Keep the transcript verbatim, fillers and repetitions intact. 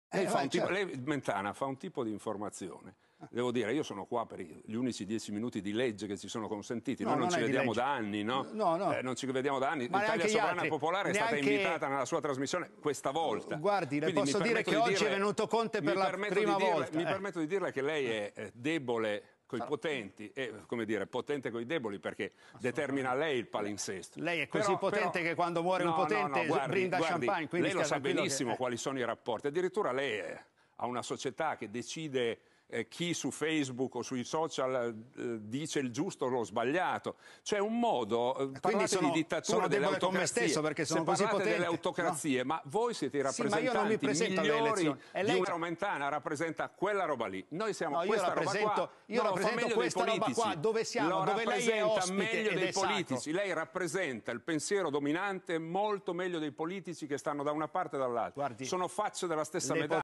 Lei, Eh, fa vai, un tipo, certo. lei, Mentana, fa un tipo di informazione. Devo dire, io sono qua per gli unici dieci minuti di legge che ci sono consentiti. No, Noi non, non ci è di vediamo legge. da anni, no? No, no. Eh, non ci vediamo da anni. Ma L'Italia neanche gli Sovrana altri. e Popolare è stata Neanche- invitata nella sua trasmissione questa volta. Guardi, le Quindi posso mi dire permetto che di oggi dirle- è venuto Conte per mi la permetto prima di dirle- volta. Mi eh. permetto di dirle che lei è eh, debole coi potenti, e come dire, potente coi deboli, perché determina lei il palinsesto. Lei è così Però- potente però- che quando muore un no, no, potente no, guardi, brinda guardi, champagne, quindi lei lo stia sa tranquillo che- benissimo eh. quali sono i rapporti. Addirittura lei è- ha una società che decide eh, chi su Facebook o sui social eh, dice il giusto o lo sbagliato. C'è un modo, eh, parlate sono- di dittatura, sono delle debole con me autocrazie, stesso perché sono se così parlate potente, delle autocrazie, ma voi siete i Sì, ma io rappresentanti non mi presento alle migliori elezioni. E lei- di una Mentana, rappresenta quella roba lì. Noi siamo No, io questa rappresento- roba qua. io No, fa rappresento meglio questa dei roba politici. qua, dove siamo, Lo dove lei è rappresenta ospite meglio ed dei è sacro. politici. Lei rappresenta il pensiero dominante molto meglio dei politici che stanno da una parte e dall'altra. Guardi, Sono facce della stessa le medaglia.